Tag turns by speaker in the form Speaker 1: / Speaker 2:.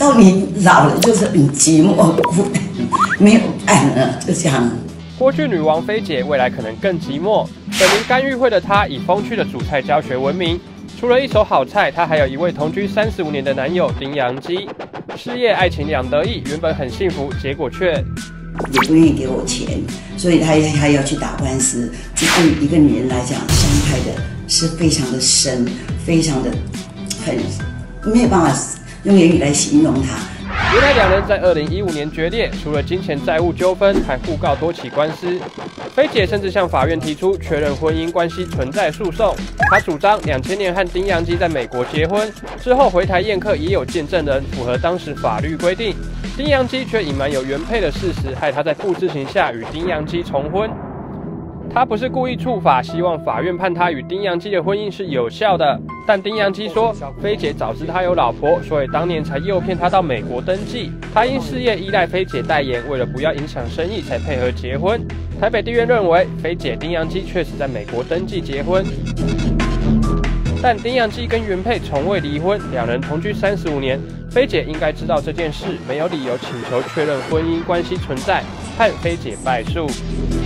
Speaker 1: 到你老了就是很寂寞，没有爱了，就这样。
Speaker 2: 锅具女王菲姐未来可能更寂寞。本名甘玉慧的她，以风趣的煮菜教学闻名。除了一手好菜，她还有一位同居35年的男友丁阳基。事业爱情两得意，原本很幸福，结果却
Speaker 1: 也不愿意给我钱，所以他要去打官司。这对一个女人来讲，伤害的是非常的深，非常的没有办法用言语来形容它。
Speaker 2: 原来两人在2015年决裂，除了金钱债务纠纷，还互告多起官司。菲姐甚至向法院提出确认婚姻关系存在诉讼。她主张2000年和丁阳基在美国结婚，之后回台宴客也有见证人，符合当时法律规定。丁阳基却隐瞒有原配的事实，害她在不知情下与丁阳基重婚。他不是故意触法，希望法院判他与丁阳基的婚姻是有效的。但丁阳基说，菲姐早知他有老婆，所以当年才诱骗他到美国登记。他因事业依赖菲姐代言，为了不要影响生意，才配合结婚。台北地院认为，菲姐丁阳基确实在美国登记结婚，但丁阳基跟原配从未离婚，两人同居35年。菲姐应该知道这件事，没有理由请求确认婚姻关系存在，判菲姐败诉。